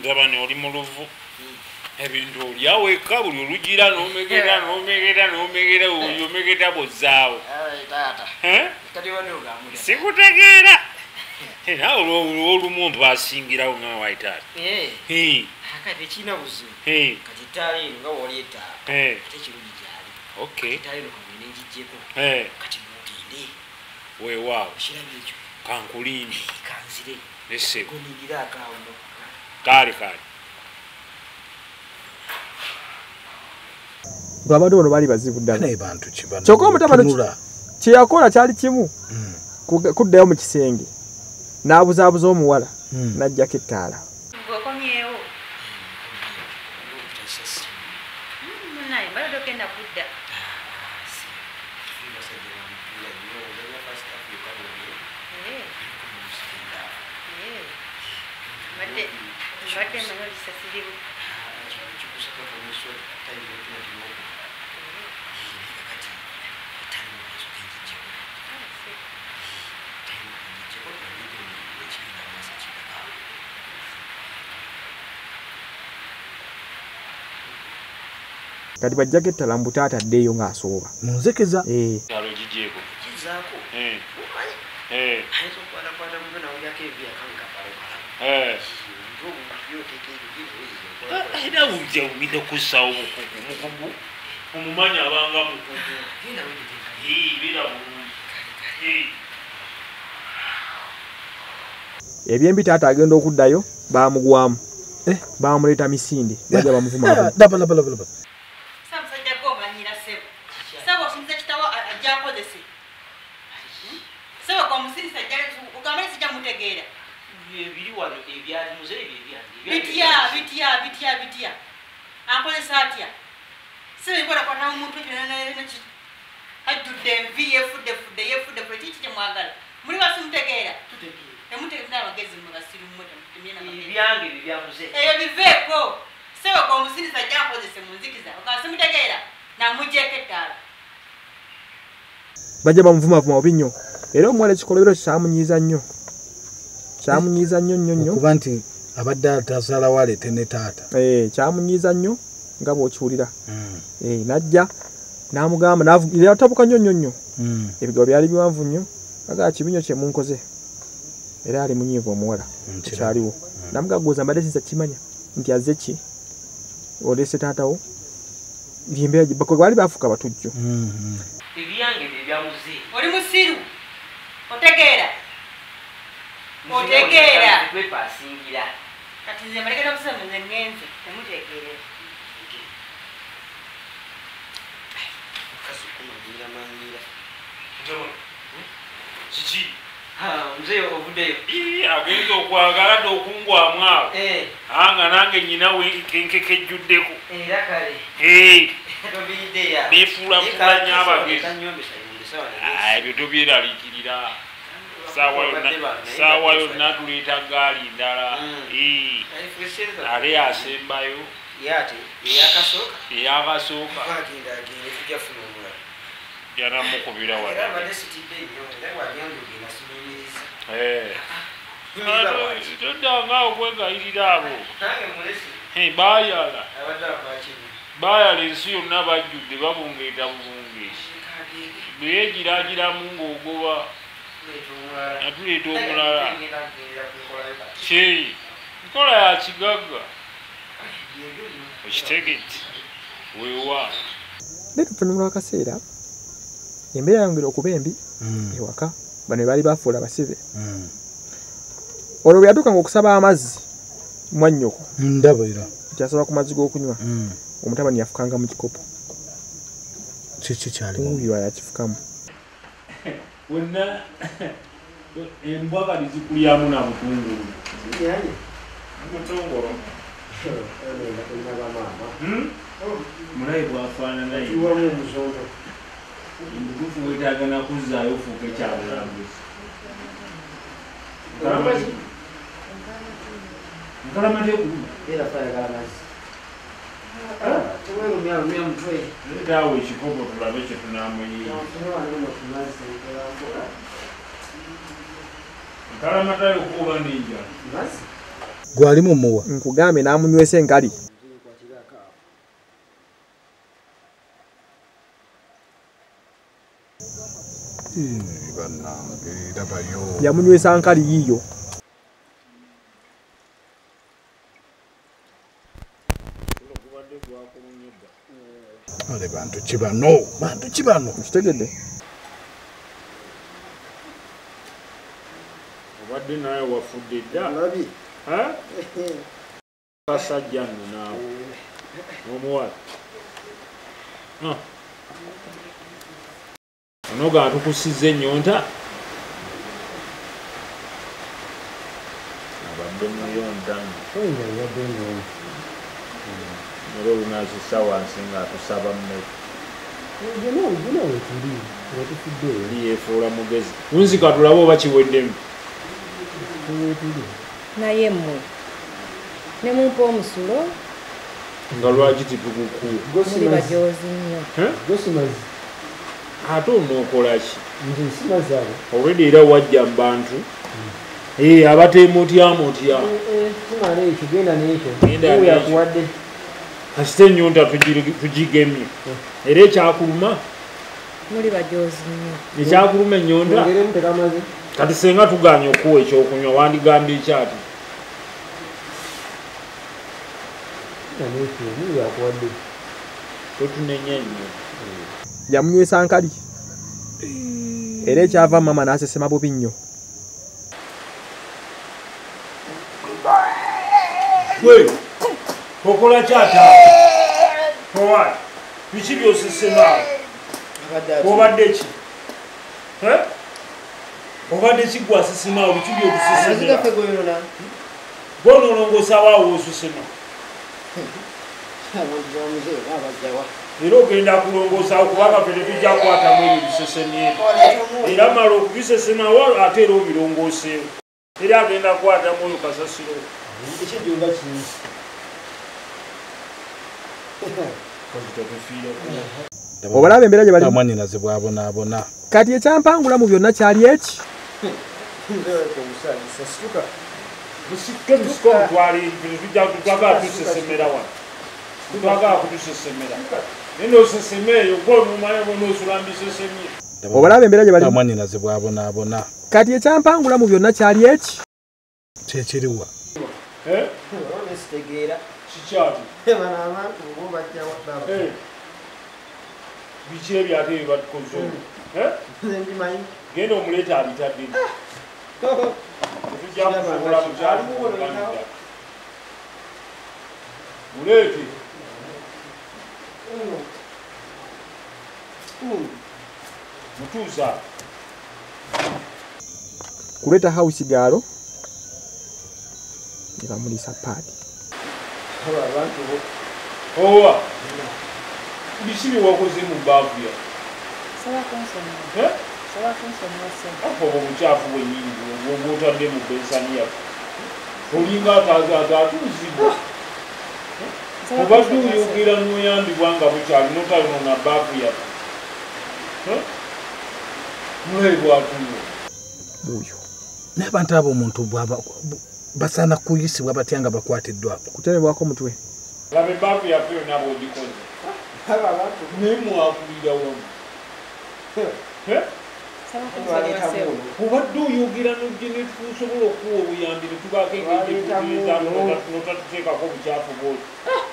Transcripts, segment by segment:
mutabani oli mu luvu ebintu olyaweka buli olugira n'omegera oyomegera bozzaawo sikutegeera era olumu mpa asingirawo nga waitaata weewaawo kankulindi neseko kale abantu bano baali bazibu ddala kyokka omutabani kyeyakola kyali kimu kuddayo mu kisenge n'abuzaabuza omuwala n'ajjako ettaala kati bajjako ettala mbutaata addeeyo ng'asooba munzekeza kyalo gigyeko era ujja ugenda kussawo mukugu omumanya abanga mukugu bira bulungi ebyembi taata agenda okuddayo baamugwamu baamuleeta misinde bajja bamuvuma bitya akolesa atya sibikola kwata omuntu ajjudde envi yefudde kiki kyemwagala muli basimutegeera temutegeera abagezi eyo biveeko seboka omusirisa ajja akozese mu nzikiza okasimutegeera namugjeeko ettaala bajja bamuvumavuma obi nnyo era omuwala ekikolobero kyamunyiiza nnyo kuba nti abadde atasalawo aleete ne taata kyamunyiiza nnyo nga bw'okiwulira najja n'amugamba yatabuka nnyo ebigabo byali biwanvu nnyo agaa kibinyo kye munkoze era ali munyiivu omuwala ekyaliwo namugaguza mbadde sinza kimanya nti azze ki oleese taatawo lyembeera gibako baali bafuuka batujjo ebyange byebyamuze oli musiru otegeera twepasingira kati nze malekera okusema nze ngenze temutegeerera kiki mzee ovuddeyo agenda okwagala okungwamu awo anga nange nyina kenkekejjuddeko era kale nefuulafuulanya abagezi ebyo tobyeraliikirira saawa yonna tuleeta gaali ndala ate yasembayo eyakasooka yanamukubira toddangaawo kwegayirira abo baayala ensi yonna bajjudde babungeeta bubungeesi bweyegiragiramu ng'ogoba atuleeta omulala nkola ya kigagga okitegeti weewa netufunula akaseera embeera yongera okuba embi ewaka bano baali bafuula abasibe olwo bwe yatuukanga okusaba amazzi mwannyoko ndabira kyasaba ku mazzi g'okunywa omutabani yafukanga mu kikopo kiki kyalimu yakifukamu wonna embwa kali zikulyamu na butungulu mutongolo mulayi bwafaanana omutuufu wetagana kuzzaayo ofuuke kyabulambuzi nkalamate leetaawo ekikopo tulabe kye tunaamuyiira nkalamatayo kuba ninja gwalimu muwa nkugambe namunywesa enkali yamunywesa nkali yiyo ale bantu kibano kitegedde obadde naye wafudde dda kasajja nno naawe omuwala ono ga tukusizza ennyonta abadde muyonta era olunazisa wansi ng'atusaba mmere eri yeefuula mugezi unzika tulabe oba kiweddemu naye mmwe ne mumpa omusulo nga lwaki titukukuwa muli bajoozi nnyo ate onookolaki olwedde era wajja mu bantu abateemutyaamutya kasita ennyonta tugigemye era ekyakuluma muli bajoozi nnyo ekyakuluma ennyonta kati senga tuganya okuwa ekyokunywa wandigambye ekyati totunenya nnyo yamunywesa nkali era ekyava mama n'asesema bubi nnyo okola kyata owa biki byosesema obadde ki obadde kigwasesema biki byokusesemera bonolongosa waawo osesema era ogenda kulongoosa kubanga ffe tetujja kukwatamu ebyo bisesemyeyo era mala okubisesemawo ate era obirongooseewo era agenda kukwatamu oyo kasasiro obalaba embeera gye bali amwanyinaze bwabonaabona kati ekyampangula mu byonna kyali eki twagala tusesemera wano twagala kutusesemera naye nosesemeeyo gwonumaye bonosula mbisesemye obalaba embeera gye bali amwanyinaze bwabonaabona kati ekyampangula mu byonna kyali eki kyekiriwa kikyati biki ebyate byebatukoze genda omuleeta abitadde tujja kusobola mukyalimuleete mutuusa kuleeta house gaalo ne bamulisa paadi owa biki byewakoze mu baafu ya akoba obukyafu bwenyingi obwotadde mu bensani yaffe olinga atuuzibwa obadde oyogera n'oyambibwa nga bukyali notalina baafu yaffe mulebwatuyo buuyo n'abantu abo omuntu basaana kuyisibwa batya nga bakwatiddwako kuterebwako mutwe laba ebaafu yaffe yonna bwogikoze naye mwakulira wamu obadde oyogera netusobola okuwa obuyambi netubaako engejnotatuteekako obukyafu bwoti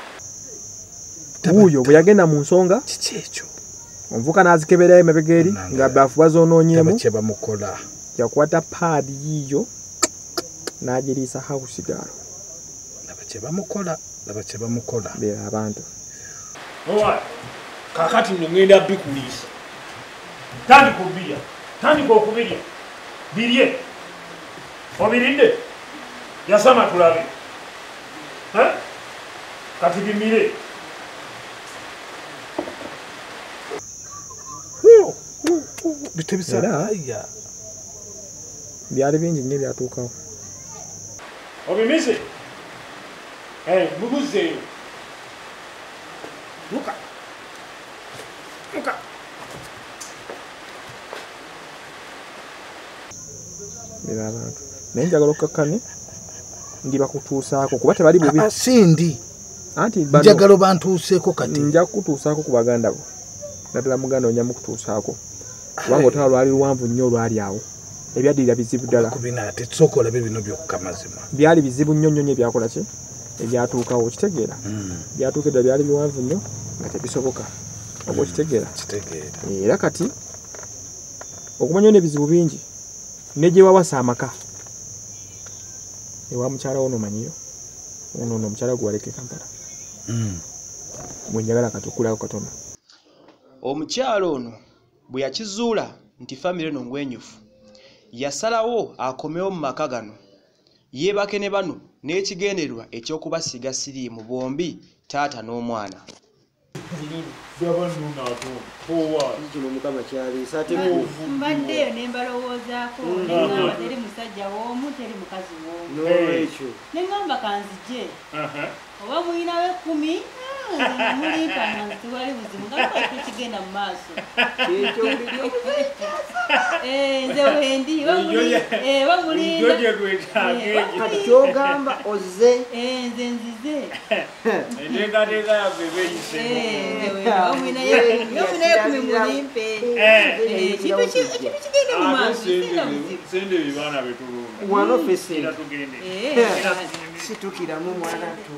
buuyo bwe yagenda mu nsonga kiki ekyo omuvuka n'azikeberayo emabega eri nga baafu bazoonoonyeemu kyebamukola yakwata paadi yiyo n'agiriisa house gaalo laba kyebamukola beera abantu owa kakati nno ngenda bikuliisa tandika okubirya birye obiridde yasama tulabe kati bimire bitebisaya byali bingi nnyo byatuukawo obimise mubuzeeyo luka beera abantu naye njagala okkakkane ndibakutuusaako kuba tebali bubi sindi anti njagala bantuuseeko kati nja kukutuusaako ku baganda bo naddala muganda onja mukutuusaako kubanga otala lwali luwanvu nnyo olwali awo ebyaddirira bizibu ddala kubina ate sooka olabe bino byokka mazima byali bizibu nnyo nnyo nnyo ebyakola ki ebyatuukawo okitegeera byatuukiddwa byali biwanvu nnyo nga tebisoboka oba okitegeera era kati okumanya n'ebizibu bingi negye wawasa amaka ewa mukyala wo nomanyiyo ono omukyala gwe waleka Kampala mwenjagala kati okulako katono omukyala ono bwe yakizuula nti famire eno ngwenyufu yasalawo akomewo mu maka gano yeebake ne bano n'ekigendererwa eky'okubasiga siriimu bombi taata n'omwana mbaddeyo ne mbalowoozaako neŋŋamba teri musajja w'omu teri mukazi w'omu neŋŋamba kanzije oba muyinawo 10 mulimpanga nti wali buzibu nga lwaki kigenda mu maaso nze wendi kati kyogamba ozze nze nzize enteekateeka yaffe beyise yomunaye 10 mulimpe ekintu kigenda mu maaso kigenda buzibu sente bibaana betulunda wano fese era tugende situkiramu mwana tu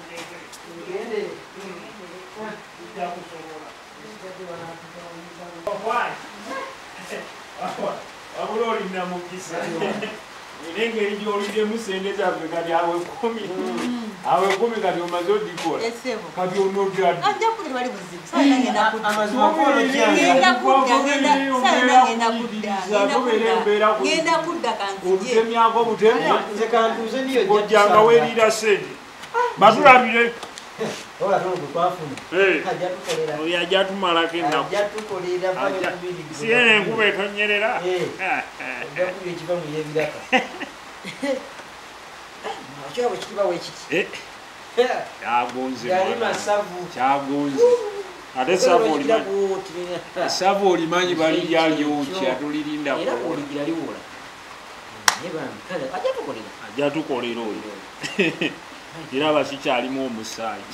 wabula olina mukisa n'engeri gy'oliddemu sente zaffe kati awe 10 kati omaze odikola kati onodadde obutemyako obutemiojjanga werira sente batulabire oyo ajja tumalako ennaku si eno enkuba etonyerera kyagonze ate esavu olimanyi balijalyokya tulirinda ajja tukolera oyo era basikyalimu omusaayi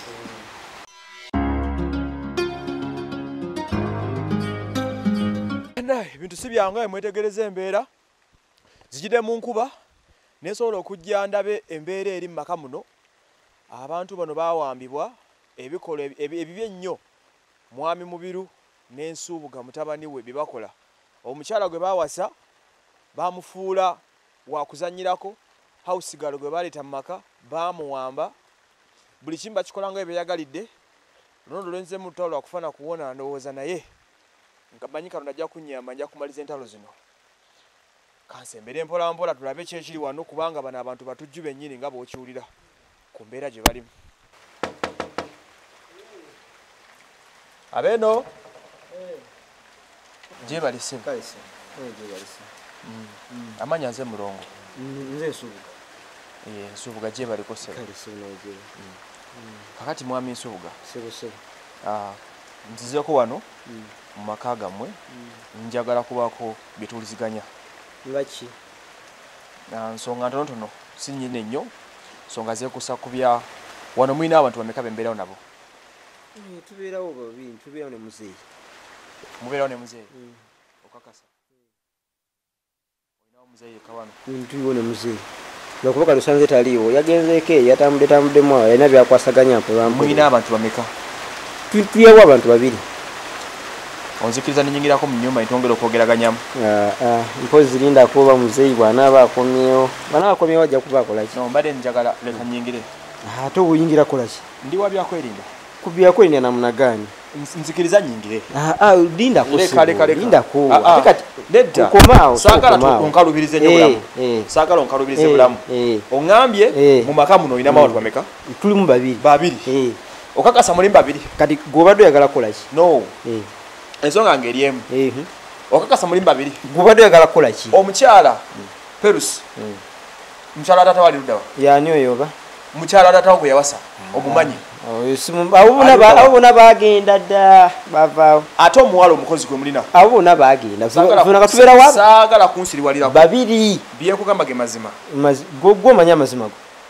ebintu si byange mwetegereza embeera zijidde mu nkuba nesobola okujja ndabe embeera eri mu maka muno abantu bano bawambibwa ebikolo ebibi ennyo mwami Mubiru n'Ensuubuga mutabani we byebakola omukyala gwe bawasa bamufuula wakuzanyirako hausigalo gwe baleeta mu maka bamuwamba buli kimu bakikola nga ebyeyagalidde lunondo lwenzemu lutalo lwakufana kuwona ndowooza naye nkamanyi Katonda ajja kunnyamba nja kumaliza entalo zino kansembere mpola mpola tulabe kyekiri wano kubanga bano abantu batujju bennyini nga bw'okiwulira ku mbeera gye balimu abeeno gyebalise amanya nze mulongo nze Nsuubuga Nsuubuga gyebaliko sebo kakati mwami Nsuubuga nzizeeko wano mu maka gammwe njagala kubaako byetuwuliziganya ngaki nsonga ntonotono si nnyini nnyo nsonga zeekusa ku bya wano mulina abantu bameka bembeerawo nabo tubeerawo babiri tubeerawo ne muzeeyi mubeerawo ne muzeeyi okakasa olinawo muzeeyi eka wano tuliwo ne muzeeyi nokuba kalusanze taliiwo yagenzeeko yatambuddemu awo yalina byakwasaganya mulina abantu bameka tuyawo abantu babiri onzikiriza nenyingirako mu nnyumba nitwongera okwogeraganyamu mpozi linda kuba muzeeyi bw'anaaba akomyewo banaakomyewo ajja kuba akolaki no mbadde njagala leka nyingire ate obuyingira kolaki ndi wa byakwerinda ku byakwerinda namuna gani nzikiriza nyingire linda linda nedda saagala onkalubirize nnyo bulamu saagala onkalubirize bulamu oŋŋambye mu maka muno olinamu abantu bameka tulimu babiri okakasa mulimu babiri kati gwobadde oyagala kukolaki no ensonga ngeri emu okakasa mulimu babiri gwobadde oyagala kukolaki omukyala Perusi mukyala tata wali luddawa yani oyo oba mukyala tata gwe yawasa omumanyi abo bonna bagenda dda bavaawo ate omuwala omukozi gwe mulina abo bonna bagenda tubeerawo saagala kunsiriwalirako babiri byekugamba ge mazima gwomanya amazima go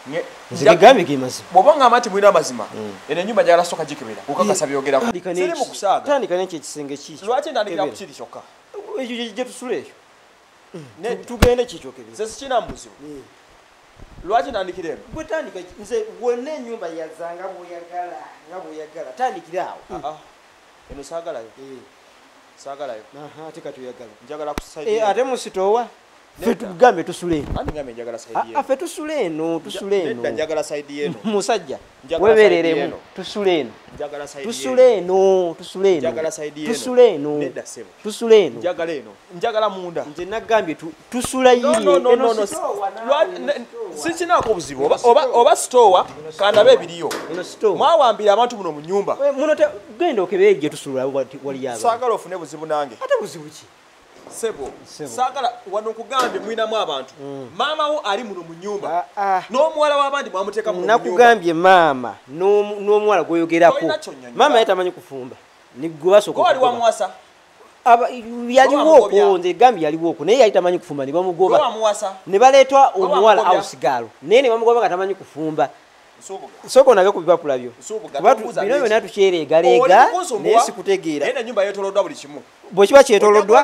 nzigambye ge mazima bw'oba ngamba nti mulina amazima eno ennyumba njagala soka gikebera okakasa byogerako siri mu kusaaga tandika n'ekyo ekisenge kiki lwaki ndandikira ku kiri kyokka ekyo gye tusula ekyo tugende kikyokebera nze sikina mubuzibu lwaki ndandikira eno gwe tandika nze wonna ennyumba yaza nga bw'oyagala tandikira awo eno saagalayo saagalayo ate katoyagala njagala ku saidi ate musitowa ffe tugambe tusula eno ani ngambe njagala saidi ffe tusula eno nedda njagala saidi eno musajja webereremu tusula eno njagala saidi tusula eno tusula eno njagala saidi eno tusula eno nedda sebo tusula eno njagala eno njagala munda nze nagambye tusula no sikinako obuzibu oba sitowa kandabe ebiriyo mwawambira abantu muno mu nyumba muno genda okebeye gye tusula wali yaba saagala ofune buzibu nange ate buzibu ki sebo saagala wano nkugambye mwinamu abantu maama wo ali muno mu nyumba n'omuwala w'abandi mwamuteeka muno mu nyumba nakugambye maama n'omuwala gweyogerako maama yatamanyi kufumba nigwe basooka wali wamuwasa yaliwooko nze gambye yaliwooko naye yali tamanyi kufumba ne bamugoba ne baleetwa omuwala awusigaalo naye ne bamugoba nga tamanyi kufumba soko nage ku bipapula byo bino byonna tukyereegaleega naye sikutegeera bwe kiba kyetoloddwa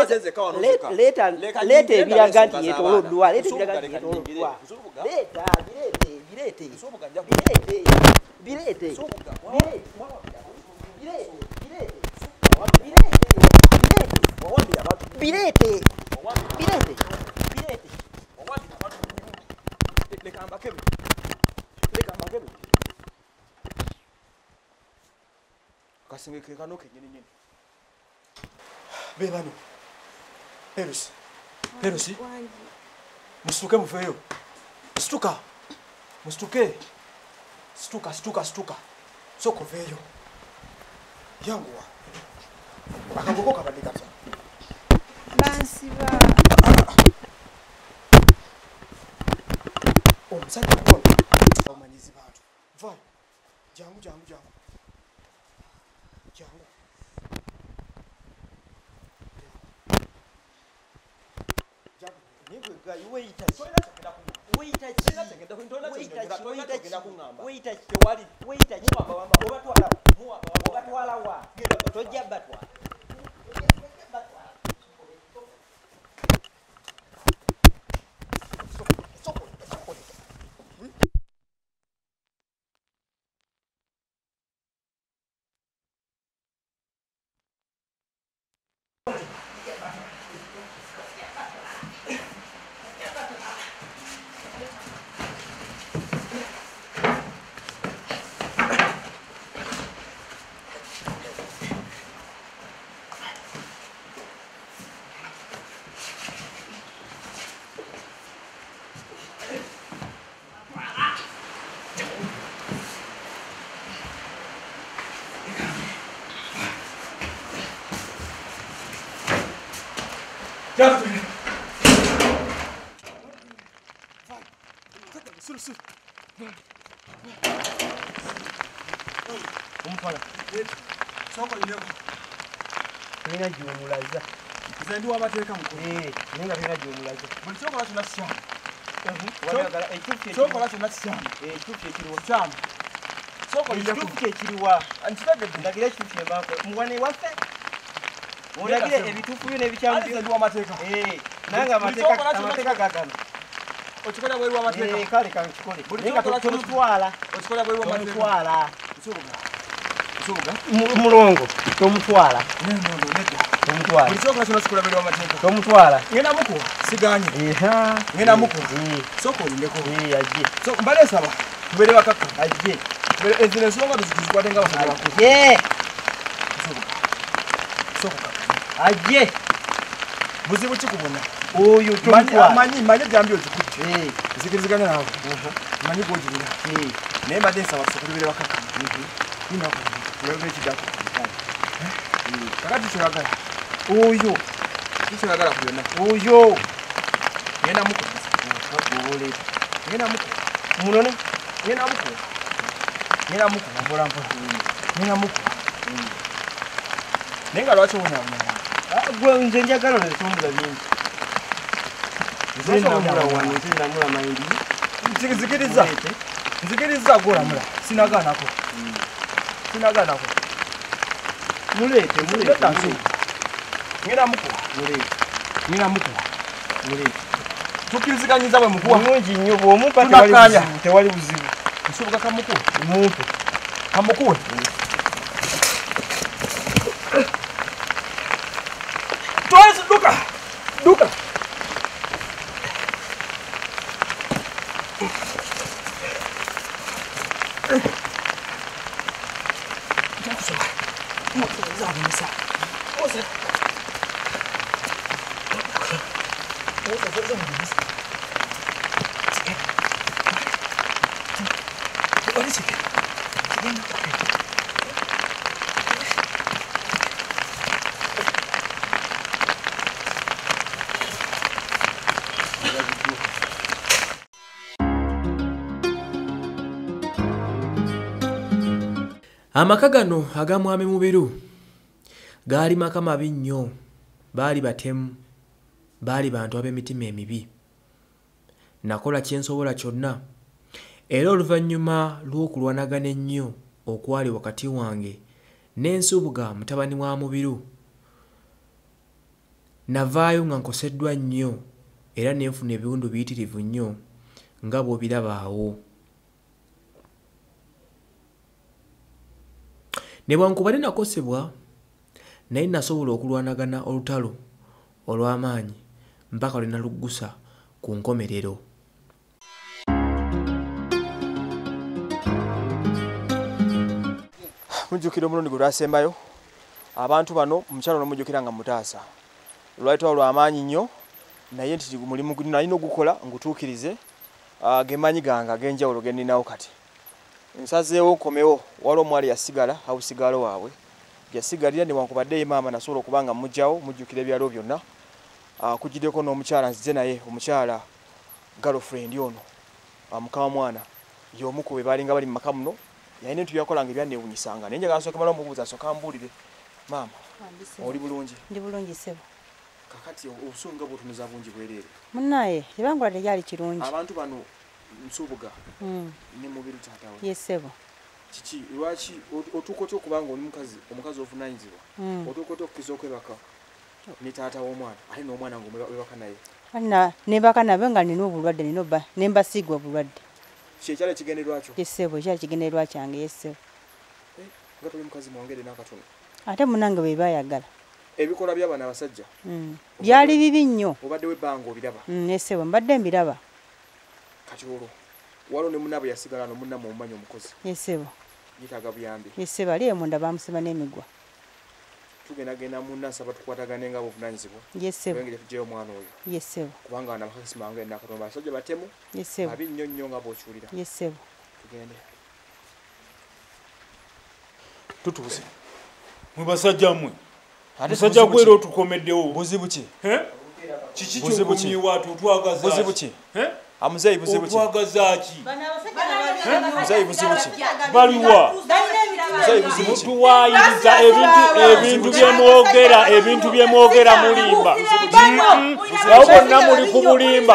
leeta ebiraga nti yetoloddwa kasenge kano kenyini bebano Perusi mustuke mufeyo mustuke soko feyo yanguwa akagoko kabadika bansiba omusajja mukolo omanyizi bantu vai jangu soko ileko nina jiomulaza zendi wabateeka mukulu ninga nina jiomulaza buli kyokola kyonna kikyama soko kyokola kyonna kikyama ekitufu ekiriwa kyama soko ileko ekitufu ekiriwa nkitagedde ndagira ekitufu ebanko muwane waffe ondagire ebitufu byo n'ebikyamu zendi wamateeka nanga amateeka gagano okikola bweri wamateeka kale kankikole ninga tomutwala okikola bweri wamateeka Subuga mulongo tomutwala tomutwala buli kyokola kyonna kikola bweri wamateeka tomutwala ngenda muku siganye ngenda muku soko olindeko ajje so mbale saba tubere bakaka ajje ezino ensonga tuzikwate nga basajja bakulu soko ajje buzibu ki kubona oyo tomutwala manyi gyambi okikutte nzikiriziganya naawe manyi gwogirira naye mbadde nsaba tusokutubere bakaka ekidako kakati kyoyagala oyo kikyoyagala ku byonna oyo ngenda muku ngenda muku munone ngenda muku ngenda muku mpolampola ngenda muku naye nga lwaki owunaawuna gwe nze njagala nesombuza bingi nze namula wano nze namula mayindi Nzikiriza golamula. Sinaganako. Mulete. Ngina muku. Tukiziganyiza bwe mukuwa. Mungi nnyo bw'omumpa tewali buzibu. Nsubuka kamuku. Mumpe. Kamukuwe. Twice duka. Amaka gano agamwami Mubiru gaali maka mabi nnyo, baali batemu, baali bantu ab'emitima emibi. Nakola kyensobola kyonna era oluvannyuma lw'okulwanagana ennyo okwali wakati wange n'Ensubuga mutabani wa Mubiru, navaayo nga nkoseddwa nnyo era nenfuna ebiwundu biyitirivu nnyo nga bw'obiraba awo. Nebwankubadde nakosebwa naye nasobola okulwanagana olutalo olw'amaanyi mpaka lwe naluggusa ku nkomerero. Mujjukira omulundi gwe lwasembayo abantu bano omukyalo nomujjukira nga mutaasa lwayitibwa lw'amaanyi nnyo naye nti mulimu nalina ogukola ngutuukirize gemanyi gange ag'enjawulo ge nninawo kati. Nsazeewo nkomewo waliwo omwali yasigala awusigalo waabwe yasigalira newankubadde ye maama nasobola okuba nga mujjawo mujjukira ebyalo byonna. Kugiddeko n'omukyala nzize naye omukyala girlfriend ono mukama mwana y'omu ku be baalinga bali mu maka muno yalina entu yakolanga ebyanneewunyisanga naye njagala nsooke mala omubuuza nsooka mbuulire maama oli bulungi? Ndi bulungi ssebo. Kakati obusungu bw'otunuza bungi bwereere Munnaye ebangula teryali kirungi. Abantu bano Nsubuga ne Mubiru taatawe. Yes ssebo. Kiki lwaki otuuka otya okuba nga oli omukazi ovunaanyizibwa otuuka otya okukkiriza okwebaka ne taata w'omwana ate n'omwana ng'owebaka naye? Anna nebaka nabe nga nina obulwadde ninoba nembasiigwa obulwadde. Kyekyali ekigendererwa kyo? Yes ssebo, ekyali ekigendererwa kyange. Yes ssebo. Nga toli mukazi mwongere n'akatono. Ate munnange bwe baayagala. Ebikola by'abaana abasajja byali bibi nnyo. obaddewo ebbanga obiraba? Yes ssebo, mbadde mbiraba. Kati olwo waliwo ne munnaabwe yasigala no munnamu omumanyi omukozi? Yes ssebo. Yeetaaga buyambi? Yes ssebo, ali emunda baamusiba n'emigwa. Tugendagenda munna nsaba tukwatagane nga buvunaanyizibwa. Yes ssebo. engeri tuggyeyo omwana oyo. Yes ssebo. Kubanga wana bakakisi mange n'akatono basajja batemu. Yes ssebo. Babi nnyo nnyo nga bw'okiwulira. Yes ssebo. Tugende. Tutuuse. Mwe basajja mmwe. Musajja gwero otukomeddewo. Buzibu ki? Kiki ky'okumye watu otwagaza? Buzibu ki? Amuzeeyi buzibu ki? Otwagaza ki? Muzeeyi buzibu ki? Baliwa. Muzeeyi buzibu ki? Mutuwaayiriza ebintu byemwogera mulimba. Awo bonna muli ku bulimba.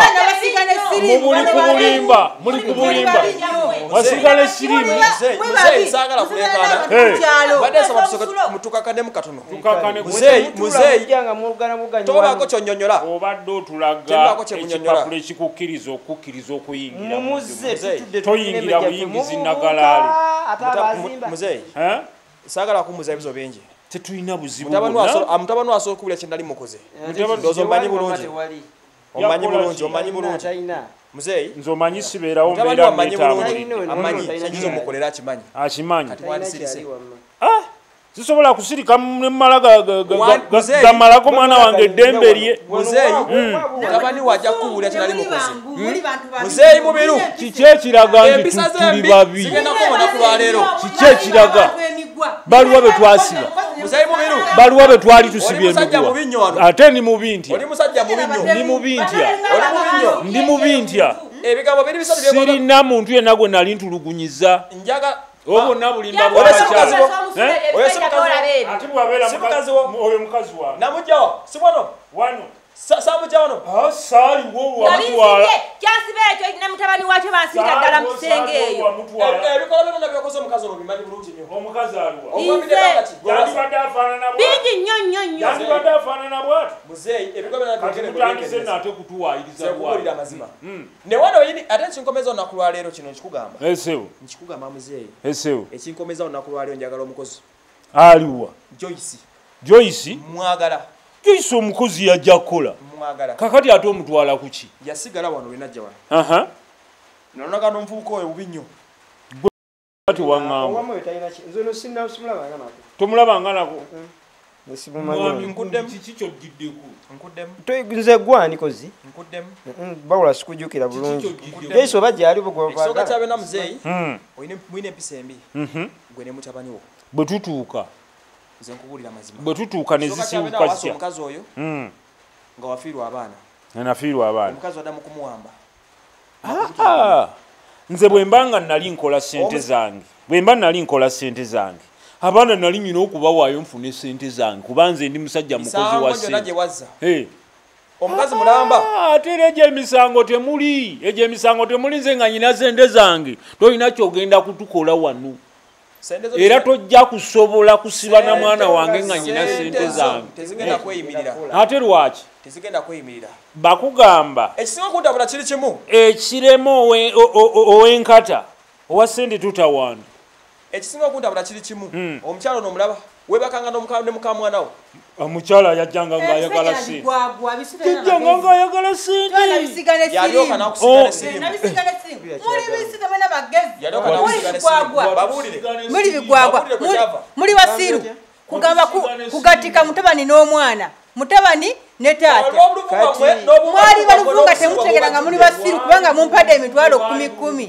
Muli ku bulimba. Wasigala sirimu. Muzeeyi saagala kuleekaana. Badde nsaba tusooke mutukakane katono. Muzeeyi tobaako kyonnyonnyola. Obadde otulaga ekipapula ekikukkiriza okuyingira. Toyingira buyingizi nagalaale. Muzeeyi saagala kumubuuza ebizo bingi. Tetulina buzibu. Mutabani asobola okuwulira kye nnali mukoze. Ndowooza omanyi bulungi. Omanyi bulungi. Muzeeyi nze omanyi sibeerawo mbeera amanyi kyagiza omukolera akimanyi. Akimanyi. Kati wandisirise. Sisobola kusirika nemala gamalako mwana wange eddembe lye. Muzeeyi mutabani wajja kukuwulira kye nnali mukoze. Muzeeyi Mubiru kiki ekiraga nti tuli babi? Kiki ekiraga? Baluwa be twasiba. Muzeeyi Mubiru baluwa be twali tusibye emiguwa. Ate ndi mubi ntya? Oli musajja mubi nnyo. Ndi mubi ntya? Oli mubi nnyo. Ndi mubi ntya? Ebigambo biri bisatu bye sirina muntu yenna gwe nali ntulugunyiza. Njaga obonna bulimba bw'abakyala. Oyo si mukazi wo. Ate bw'abeera oyo mukazi wawe. Namugjawo si wano. Wano. Samu jawano. Sali wo wa mutwala. Kyasibe ekyo ne mutabani wakyo bansibira ddala mu kisenge eyo. Ebikola bino nabyo koze omukazi obimanyi bulungi nnyo. Omukazi aliwa. Omwabidde kati. Yali badde afaanana bw'ati. Bingi nnyo. Yali badde afaanana bw'ati. Muzeeyi ebikola bino nabyo kati mutandise nate kutuwaayiriza bw'ati. Amazima. Ne wano yini ate ekinkomeza olunaku lwa leero kino nkikugamba. Esewo. Nkikugamba muzeeyi. Esewo. Ekinkomeza olunaku lwa leero njagala omukozi. Aliwa. Joyce. Mwagala. Joyce omukozi yajja kukola. Mwagala. Kakati ate omutwala kuki? Yasigala wano we najja wano. Nonoga n'omuvubuka oyo bubi nnyo. Kati waŋŋamba. Tomulabanga nako. Nkuddemu. Kiki ky'ojjiddeko? Nkuddemu. Nze gwani kozi? Nkuddemu. Bawula sikujjukira bulungi. Joyce oba gyali bugwa. Ekisooka kyabe na muzeeyi. Oyina empisa embi. Gwe ne mutabani wo. Bwe tutuuka. Nze nkubuulira mazima. Bwe tutuuka ne zisibuka zitya. Omukazi oyo nga wafiirwa abaana. Nafiirwa abaana. Omukazi waddamu kumuwamba. Nze bwe mbanga nali nkola ssente zange. Bwe mba nali nkola ssente zange. Abaana nali nyina okubawaayo nfune ssente zange kuba nze ndi musajja mukozi wa ssente. Omukazi mulamba. Ate era egy'emisango temuli. Egy'emisango temuli nze nga nyina ssente zange. Tolina kyogenda kutukola wano. Era tojja kusobola kusiba na mwana wange nga nyina ssente zange. Tezigenda kweyimirira. Ate lwaki? Tezigenda kweyimirira. Bakugamba. Ekisinga kuntabula kiri kimu. Ekiremu ow'enkata owa ssente tutawaana. Ekisinga kuntabula kiri kimu. Omukyalo n'omulaba webakanga ne mukamwana wo. Omukyala yajjanga ng'ayagala ssente. Yajjanga ng'ayagala ssente. Yalyoka n'akusiga n'essimu. Muli bigwagwa. Muli basiru. Kugamba kugatika mutabani n'omwana. Mutabani ne taata. Mwali baluvunga temutegera nga muli basiru kubanga mumpadde emitwalo 10.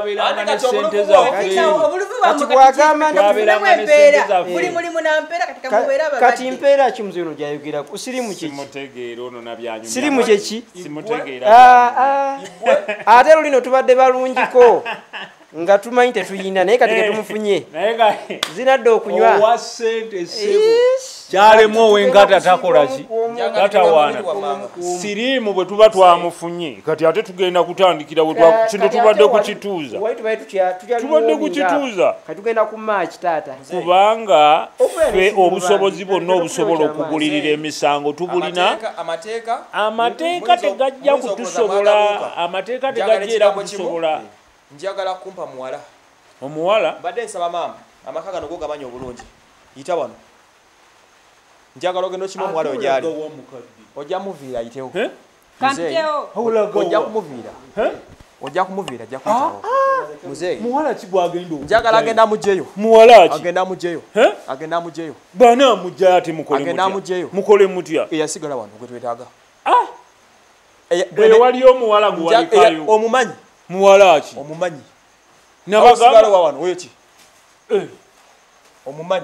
Muli mulimu na mpeera katika mubeera ababadde. Kati mpeera ki muzino gyayogera ku sirimu kiki? Simutegeera ono nabyanyuma. Sirimu kiki? Simutegeera. Ate lulino tubadde balungiko. Nga tumanyi tetuyina naye kati ketumufunye. Zinadde okunywa. Owa ssente sebo. Kyalemu ow'enkata takola ki? Tatawaana. Siriimu bwe tuba twamufunye. Kati ate tugenda kutandikira kino tubadde kukituuza. Tubadde kukituuza. Katugenda ku March taata. Kubanga ffe obusobozi bwonna obusobola okugulirira emisango tubulina. Amateeka tegajja kutusobola. Amateeka tegajja era kutusobola. Njagala kumpa muwala. Omuwala? Badde nsaba maama. Amaka gano go gamanyi obulungi. Yita wano. Njagala ogenda okimu omuwala ogyali. Ojja muviira ayitewo. Kampitewo. Ojja kumuviira. Ojja kumuviira ajja kuyitawo. Muzeeyi. Muwala ki bw'agenda okujja? Njagala agenda amugjeyo. Muwala ki? Agenda amugjeyo. Agenda amugjeyo. Bana amugjayo ate mukole mutya? Agenda amugjeyo. Mukole mutya? Eyasigala wano gwe twetaaga. Waliyo omuwala gwe walikayo. Omumanyi. Muwala ki? Omumanyi. Nabagamba wano oyo ki? Omumanyi.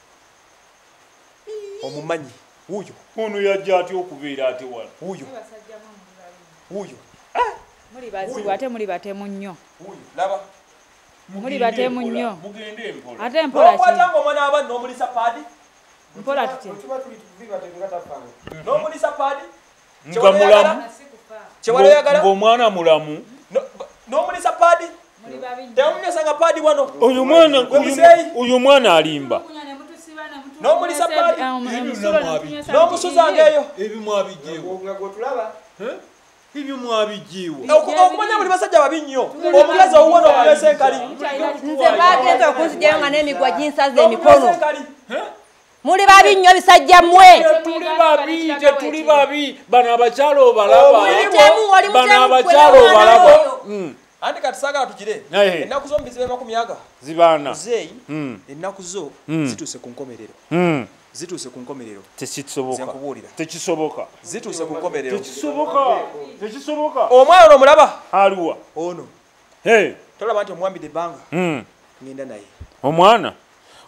Omumanyi. Wuyo. Ono yajja atya okubeera ate wano? Wuyo. Wuyo. Muli bazibu ate muli batemu nnyo. Wuyo. Laba. Muli batemu nnyo. Mugende mpola. Ate mpola ki? N'okwatanga omwana abandi n'omulisa paadi. Mpola tutya. N'omulisa paadi. Nga mulamu. Kyewaloyagala. Ng'omwana mulamu. N'omulisa paadi. Temunyesanga paadi wano. Oyo mwana alimba. N'omulisa paadi. N'omusuzanga eyo. Ebimu abijjeewo. Ebyo mwabijjeewo. Okumanya buli basajja babi nnyo. Omukazi owuwano okulesa enkali. Nze bagenza okunzijayo nga n'emigwa ginsaza emikono. Muli babi nnyo bisajja mmwe. Tetuli babi. Bano abakyalo obalaba. Bano abakyalo obalaba. Andi kati saagala tukire. Ennaku zo mubizibe 20 zibaana. Muzeeyi ennaku zo zituuse ku nkomerero. Zituuse ku nkomerero. Tekisoboka. Zituuse ku nkomerero. Tekisoboka. Omwana ono mulaba? Aliwa. Ono. Tolaba nti omuwambidde ebbanga. Ngenda naye. Omwana?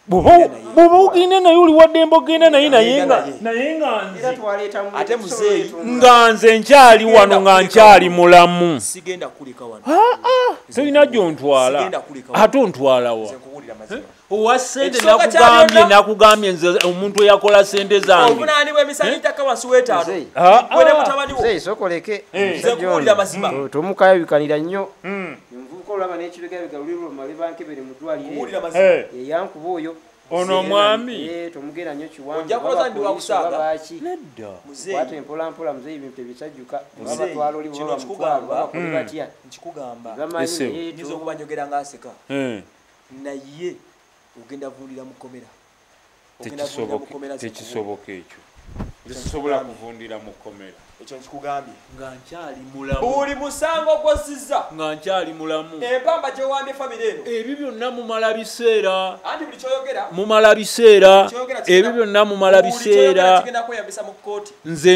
bwoba ogenda naye oli waddembe ogenda naye naye nga nze ate muzeeyi nga nze nkyali wano nga nkyali mulamu sigenda kuleka wano tolina gyontwala ate ontwala wa nkuwulira mazima owa sente Ekisooka kya nakugambye nze omuntu eyakola sente zange obunaanibwa emisango ettaka wansi w'etaano Muzeeyi. wene mutabani wo Muzeeyi sokoleke nze nkuwulira mazima tomukayabikanira nnyo envubuka olaba n'ekibegabega luli luluma libankebere mu ddwaliro nkuwulira mazima eyankuba oyo ono mwami tomugenda nnyo kiwango Ojja kuloza ndi wakusaaga. baki nedda muzeeyi kwata empolampola muzeeyi ebintu ebisajjuka Muzeeyi, babatwala oli kino baba kikugamba. mutwalo bakole batya nkikugamba bamanyi Ese. naye nyinza okuba njogera ngaaseka Eh, naye ogenda vundira mu kkomera ogenda vundira mu kkomera tekisoboka ekyo tekisobola kuvundira mu kkomera ekyo nkikugambye nga nkyali mulamu buli musango gw'ozizza nga nkyali mulamu empamba gyewambye famire eno ebyo byonna mumala biseera anti buli kyoyogera mumala biseera ebyo byonna mumala biseera kigenda kweyambisa mu kkooti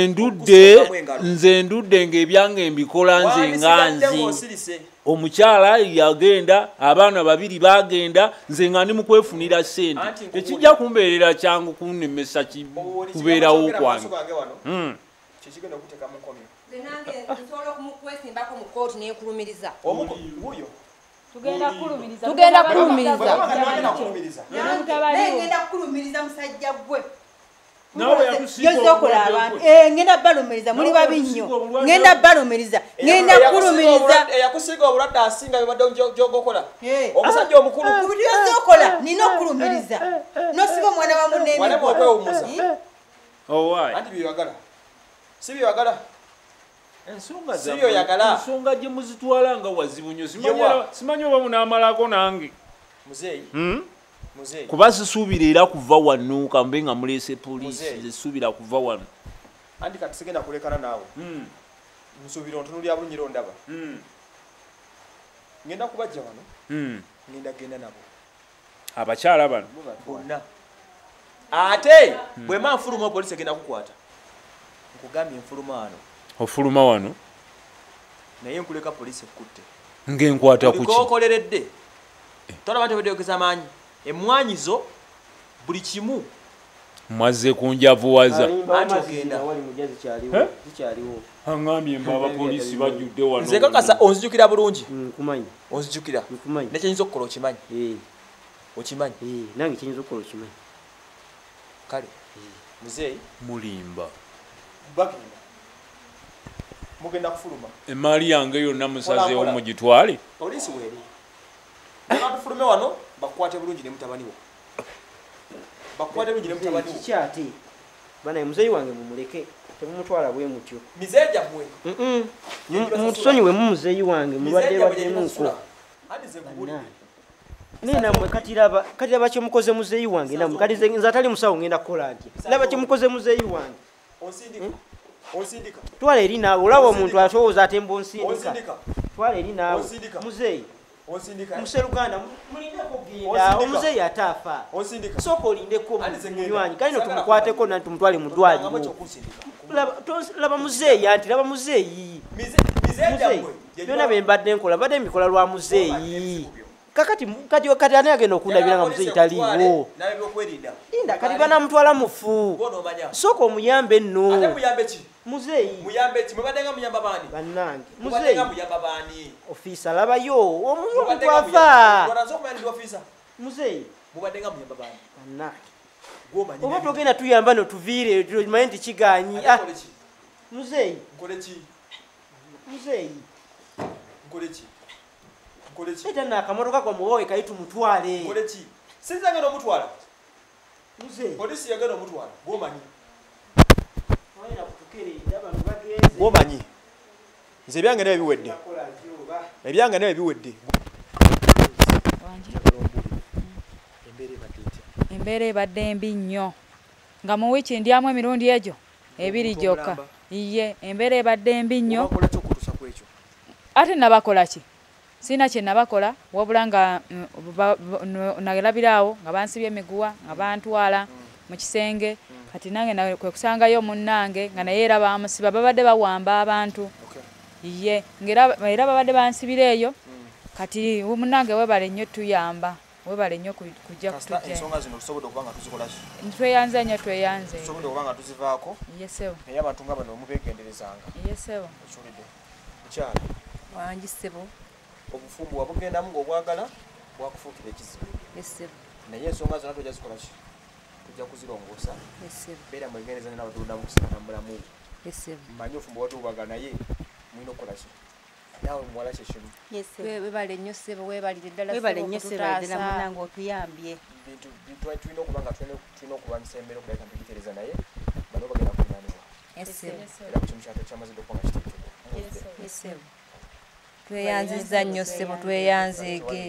nze ndudde ng'ebyange mbikola nze nga nze osirise omukyala yagenda abaana babiri bagenda nze nga ndi mu kwefunira ssente Anti nkukuli. tekijja kumbeerera kyangu kunemesa kubeerawo kwange kikigenda okuteeka mu nkomyo nange nsobola okumukwesimbako mu kooti nekulumiriza wuyo tugenda kulumiriza Tugenda kulumiriza. ngenda kulumiriza musajja gwe Naawe yakusiga yozokola abantu ngenda balumiriza muli babi nnyo ngenda balumiriza ngenda kulumiriza eyakusiga obulwadde asinga bibadde gyogokola Eh. omusajja omukulu buli yozokola nina okulumiriza nosiba omwana wa walema okwewumuza owaayi anti byeyagala si byeyagala ensonga Si byo yagala. ensonga gye muzitwala nga wazibu nnyo Yewa. simanyi oba munaamalako nange muzeeyi muzeeyi kuba sisuubira era kuva wano kambe nga muleese poliisi Muzeeyi. zisuubira kuva wano anti kati sigenda kulekana naawe nsuubira ontunulya bulunyira ondaba ngenda kubajja wano ngenda genda nabo abakyala bano bonna ate bwema nfuluma poliisi egenda kukwata nkugambye nfuluma wano ofuluma wano naye nkuleka poliisi ekkutte ng'enkwata ku ki kokoleredde tolaba nti weddeyogeza maanyi emmwanyizo buli kimu mwazze kunjavuwaza Anti ogenda. wali mujja Eh? zikyaliwo aŋŋambye mba abapoliisi bajjudde wano nze kakasa onzijukira bulungi nkumanyi onzijukira nkumanyi nekyeyinza okukola okimanyi okimanyi nange kiyinza okukola okimanyi kale muzeeyi mulimba bagenda mugenda kufuluma emaali yange yonna musazeewo mugitwale poliisi weeri batufulume wano bakukwate bulungi ne mutabani wo bakukwate bulungi ne mutabani wo kikyate banaye muzeeyi wange mumuleke temumutwala bwe mutyo mizeeyi gyammwe mutusonyiwe mu muzeeyi wange mulwadde lwaddemuko andi ze nkubulire naye nammwe kati laba kyemukoze muzeeyi wange nammwe kati nze atali musawo ngenda kukola ntya laba kyemukoze muzeeyi wange onsindika twala eri naawe olaba omuntu atowooza atemba onsindika onsindika twala eri naawe Onsindika. muzeeyi onsindika museruganda mulindeko genda Onsindika. omuzeeyi ataafa onsindika sooka olindeko Andi ze ngenda. munywanyi kalino tumukwateko na tumutwale mu ddwaliro laba muzeeyi anti laba muzeeyi mizeeyi gyammwe byonna bye mbadde nkola mbadde mbikola lwa muzeeyi kati ani agenda okundabira nga muzeeyi taliiwo nawe byokwerinda linda kati banamutwala mufu bonomanya sooka omuyambe ate nno muyambe ki muzeeyi muyambe ki mwebadde nga muyamba baani bannange mubadde muzeeyi nga muyamba baani ofiisa labayo omuntu Mubadde nga afa Lwaranze okumanya ndi ofiisa muzeeyi mubadde nga muyamba baani bannange gwomanyi oba togenda tuyamba notuviire tumanyi nti kiganyi nkole ki muzeeyi nkole ki muzeeyi nkole ki nkole ki eta naakamotoka kwamubawe kayi tumutwale nkole ki sinza ngenda omutwala muzeeyi polisi yagenda omutwala gwomanyi Wayina kutukereera bano bagenze gwomanyi nze ebyange naye biwedde Kola njoba. ebyange naye biwedde embeera ebadde mbi nnyo nga mu wiiki ndyamu emirundi egyo ebiri gyokka iye embeera ebadde mbi nnyo obakola ki okutuusa ku ekyo ate nabakola ki sina kye nabakola wabula nga nalabiraawo nga bansibye emiguwa nga bantwala mu kisenge kati nange kwe kusangayo munnange nga naye era bamusiba babadde bawamba abantu iye era babadde bansibira eyo kati munnange webale nnyo tuyamba webale nnyo kujja kutujja ensonga zino tusobola okuba nga tuzikola ki tweyanze nnyo tweyanze tusobola okuba nga tuzivaako yesewo naye abantu nga bano mubeegenderezanga yesewo ekiwulidde mukyala wangi ssebo obufumbo wabugendamu ng'obwagala bwakufuukira ekizibu essebo naye ensonga zonna tojja zikola ki tujja kuzirongoosa essebo beera mwegendereza nena batuludamu kusikana mulamu essebo mmanyi ofumbo watububaga naye mulina okukola ki naawe muwala kyekimu webale nnyo ssebo webalire ddala webale nnyo ssebo munange otuyambye bintu tulina okuba nga tulina okulwanyisa embeera okulaika mpigitereza naye bano bagenda kulinanibwa era ku kimu kyamazidde okuba nga kiteekebwa essebo tweyanziza nnyo ssebo tweyanzeege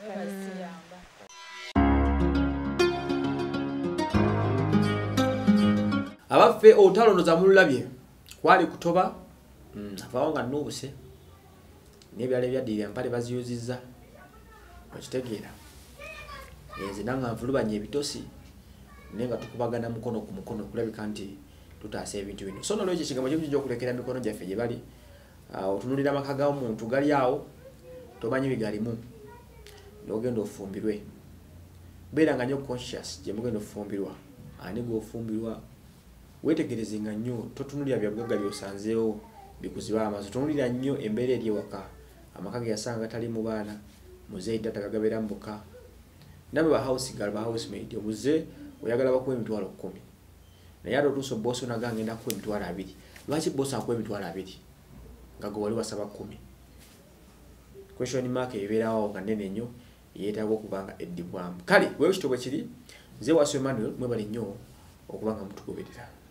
abaffe olutalonoza mululabye kwali kutoba avaawo nga nnuubuse n'ebyalo ebyaddirira mpale baziyuzizza okitegeera enzina nga nvulubanya ebitosi naye nga tukubagana mukono ku mukono okulabika nti tutaasa ebintu bino so nolwekyo ekigambo kimu kijja okulekera mikono gyaffe gye bali otunulira amaka g'omuntu gali awo tomanyi bigalimu n'ogenda ofumbirwe beera nga nnyo conscious gye mugenda ofumbirwa ani gweofumbirwa wetegerezenga nnyo totunulira byabugagga byosanzeewo bikuziba amaaso tunulira nnyo embeera eri ewaka amaka ge yasanga gatali mu baana muzeeyi ddata gagabeera mu buka nabe ba housegirl ba housemaid obuze oyagala bakuwa emitwalo 10 naye ate otuusa boosi onaga ngenda kuwa emitwalo 2 lwaki boosi akuwa emitwalo 2 nga gwe wali wasaba 10 question mark ebeerawo nga nnene nnyo yeetaaga okuba nga eddibwamu kale wewe kitobwe kiri nze Wasswa Emmanuel mwebale nnyo okuba nga mutugoberera